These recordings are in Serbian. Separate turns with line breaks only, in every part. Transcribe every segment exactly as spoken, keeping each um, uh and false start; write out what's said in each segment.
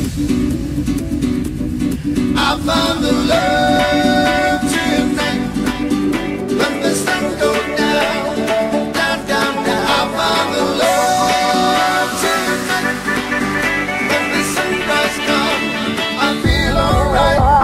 I found the love tonight. When the sun goes down, down, down, down. I found the love tonight. When the sunrise comes, I feel alright.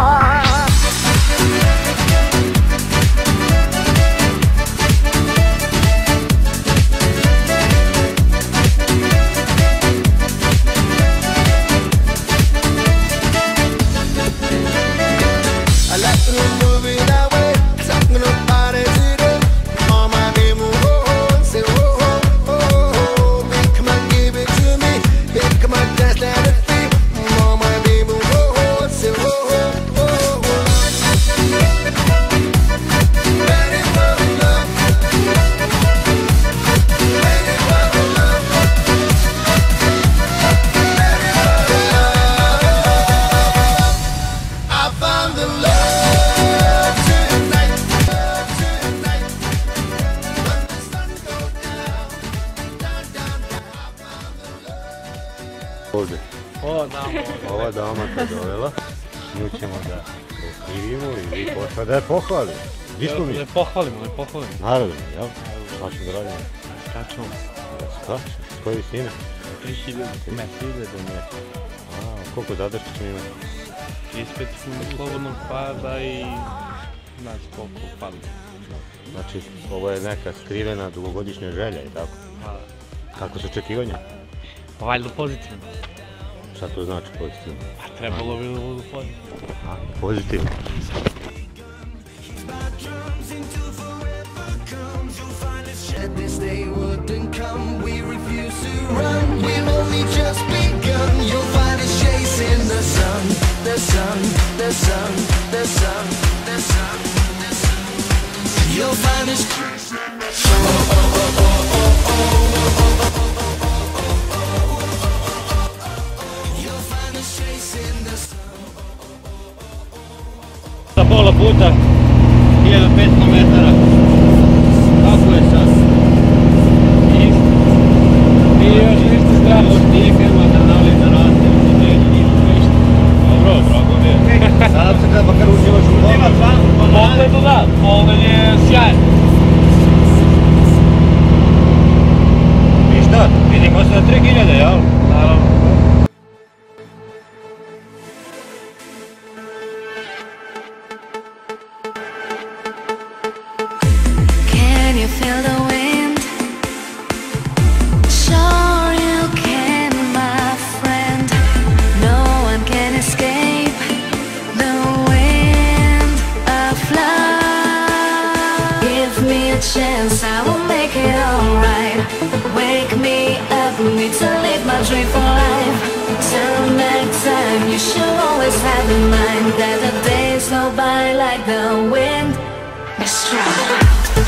Ovdje.
O, da,
Ova dama te dovela, nju ćemo da okrivimo i vi počva da je pohvali. Gdje smo mi?
Ne pohvalimo, ne pohvalimo.
Naravno, jel? Šta ćemo da radimo?
Skačemo.
Skač? S koje visine?
tri hiljade metara.
tri hiljade metara. A, koliko zadrška ćemo imati?
Ispet smo slobodnog pada i znaš koliko pada.
Znači, ovo je neka skrivena dugogodišnja želja i tako?
Pa,
Kako su očekivanja?
pa valjda pozitivno.
Šta to znači pozitivno?
Pa trebalo bi da budu pozitivno.
A, pozitivno.
This day wouldn't come, we refuse to run. We've only just begun. You'll find us chasing the sun, the sun, the sun, the sun, the sun, the sun. You'll find us chasing the sun. Oh, oh, oh, oh, oh, oh, oh, oh. You'll find us chasing the sun.
Za pola puta, hiljadu petsto metara. Kako je sad? I još ništa strano, još nije firma da nali da raste, još nije ništa. Dobro, drago mi je.
Nadam se kada makar uživaš u pogledu.
Pogledu da, pogled je sjajan.
Ništa, vidimo se na tri hiljade, jel?
Naravno.
Can you feel the wind? Sure you can, my friend. No one can escape the wind of love. Give me a chance, I will make it alright. Wake me up, need to live my dream for life. Till next time, you should always have in mind that the days go by like the wind. Be strong.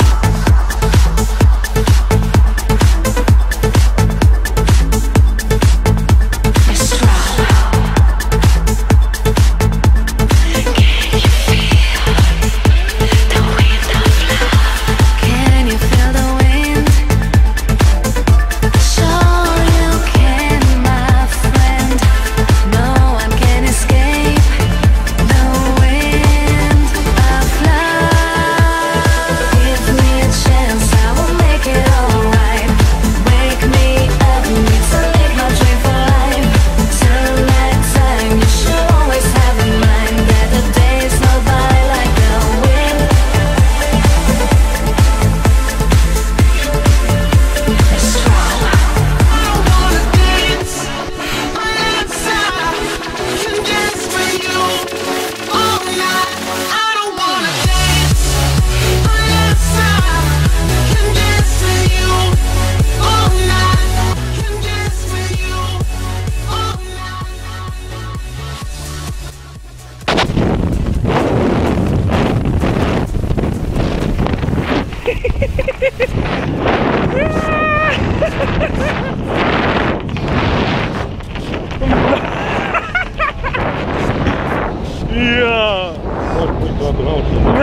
Ja!
Možeš biti ovako naučno.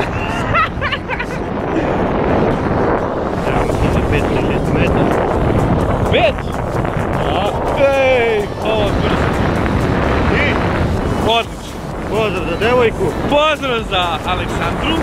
Evo ti za pet hiljada metara. Pet? Ej, hvala brzo.
Ti? devojku.
Pozdrav za Aleksandru.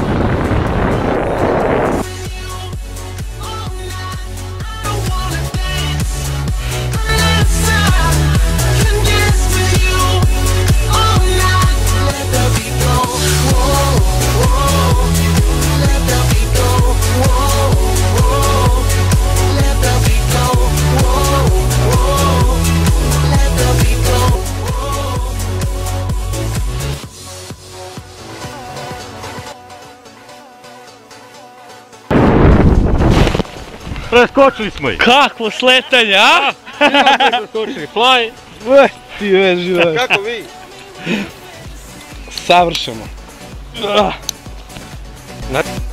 Preskočili smo ih.
Kakvo sletanje, a?
Preskočili, fly.
Ue, ti već živaš.
Kako vi?
Savršeno.
Na...